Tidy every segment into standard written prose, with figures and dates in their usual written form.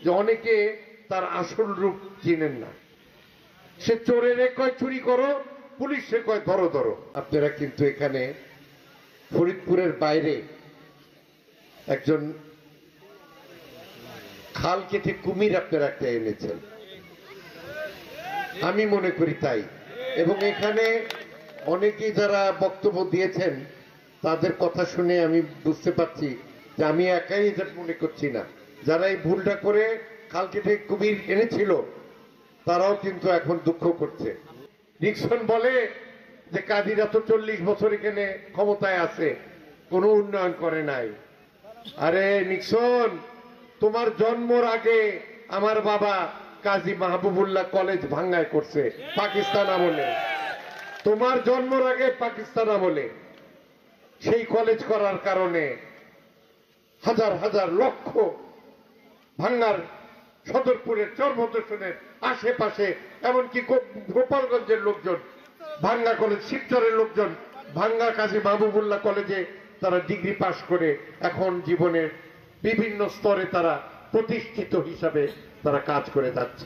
যে অনেকে তার আসল রূপ চিনেন না। সে চোরের কয় চুরি করো, পুলিশে কয় ধরো ধরো। আপনারা কিন্তু এখানে ফরিদপুরের বাইরে একজন খাল কেটে কুমির আপনারা একটা এনেছেন, আমি মনে করি তাই। এবং এখানে অনেকেই যারা বক্তব্য দিয়েছেন তাদের কথা শুনে আমি বুঝতে পারছি যে আমি একাই এটা মনে করছি না, যারা এই ভুলটা করে খাল কেটে কুমির এনেছিল তারাও কিন্তু এখন দুঃখ করছে। নিক্সন বলে যে কাজীরা তো 40 বছর এখানে ক্ষমতায় আছে, কোনো উন্নয়ন করে নাই। আরে নিক্সন, তোমার জন্মর আগে আমার বাবা কাজী মাহবুবুল্লাহ কলেজ ভাঙ্গায় করছে পাকিস্তান আমলে। তোমার জন্মর আগে পাকিস্তান আমলে সেই কলেজ করার কারণে হাজার হাজার লক্ষ ভাঙ্গার সদরপুরের চরমদর্শনের আশেপাশে এমনকি গোপালগঞ্জের লোকজন ভাঙ্গা কলেজ, শিবচরের লোকজন ভাঙ্গা কাজী মাহবুবুল্লাহ কলেজে তারা ডিগ্রি পাশ করে এখন জীবনের বিভিন্ন স্তরে তারা প্রতিষ্ঠিত হিসাবে তারা কাজ করে যাচ্ছে।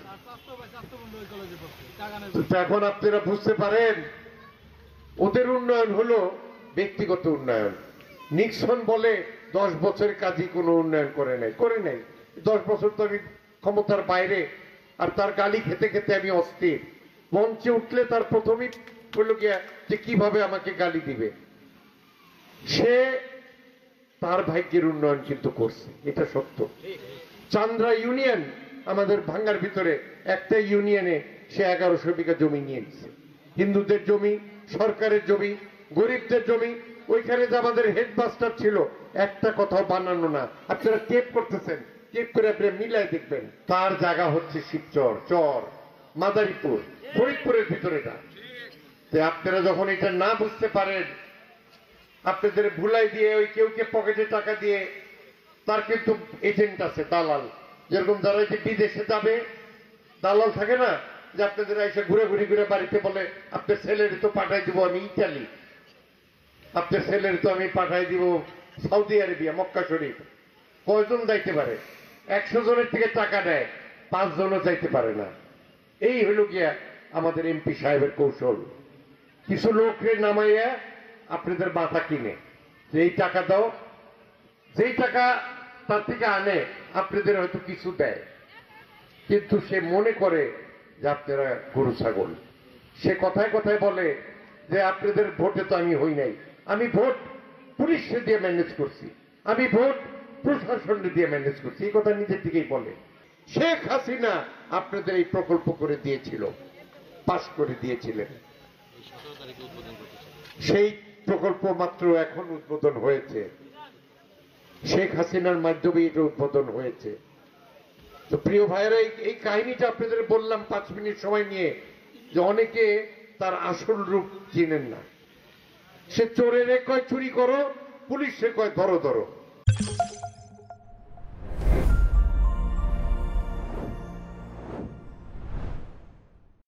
এখন আপনারা বুঝতে পারেন ওদের উন্নয়ন হলো ব্যক্তিগত উন্নয়ন। নিক্সন বলে 10 বছরের কাজই কোনো উন্নয়ন করে নাই। 10 বছর তো আমি ক্ষমতার বাইরে, আর তার গালি খেতে খেতে আমি অস্থির। মঞ্চে উঠলে তার প্রথমেই বলল গিয়া যে কিভাবে আমাকে গালি দিবে। সে তার ভাগ্যের উন্নয়ন কিন্তু করছে, এটা সত্য। চান্দ্রা ইউনিয়ন আমাদের ভাঙ্গার ভিতরে একটা ইউনিয়নে সে 1100 বিঘা জমি নিয়ে নিচ্ছে। হিন্দুদের জমি, সরকারের জমি, গরিবদের জমি। ওইখানে যে আমাদের হেডমাস্টার ছিল একটা কথাও বানানো না। আপনারা টেপ করতেছেন, টেপ করে আপনারা মিলাই দেখবেন তার জায়গা হচ্ছে শিবচর, চর, মাদারীপুর, ফরিদপুরের ভিতরেটা। আপনারা যখন এটা না বুঝতে পারেন, আপনাদের ভুলাই দিয়ে ওই কেউকে পকেটে টাকা দিয়ে, তার কিন্তু এজেন্ট আছে, দালাল। যেরকম যারা যে বিদেশে যাবে দালাল থাকে না, যে আপনাদের এসে ঘুরে ঘুরে বাড়িতে বলে আপনার ছেলের তো পাঠাই দিব আমি ইটালি, আপনার ছেলের তো আমি পাঠাই দিব সৌদি আরবিয়া, মক্কা শরীফ। কয়জন যাইতে পারে? 100 জনের থেকে টাকা নেয়, 5 জনও যাইতে পারে না। এই হলো গিয়া আমাদের এমপি সাহেবের কৌশল। কিছু লোকরে নামাইয়া আপনাদের মাথা কিনে যে এই টাকা দাও, যেই টাকা তার থেকে আনে আপনাদের হয়তো কিছু দেয়, কিন্তু সে মনে করে যে আপনারা গরু ছাগল। সে কথায় কথায় বলে যে আপনাদের ভোটে তো আমি হই নাই, আমি ভোট পুলিশে দিয়ে ম্যানেজ করছি, আমি ভোট প্রশাসন দিয়ে ম্যানেজ করছি, এই কথা নিজের দিকেই বলে। শেখ হাসিনা আপনাদের এই প্রকল্প করে দিয়েছিল, পাশ করে দিয়েছিলেন। সেই প্রকল্প মাত্র এখন উদ্বোধন হয়েছে, শেখ হাসিনার মাধ্যমে এটা উদ্বোধন হয়েছে। তো প্রিয় ভাইয়েরা, এই কাহিনীটা আপনাদের বললাম 5 মিনিট সময় নিয়ে, যে অনেকে তার আসল রূপ চিনেন না। সে চোরের কয় চুরি করো, পুলিশে কয় ধরো ধরো।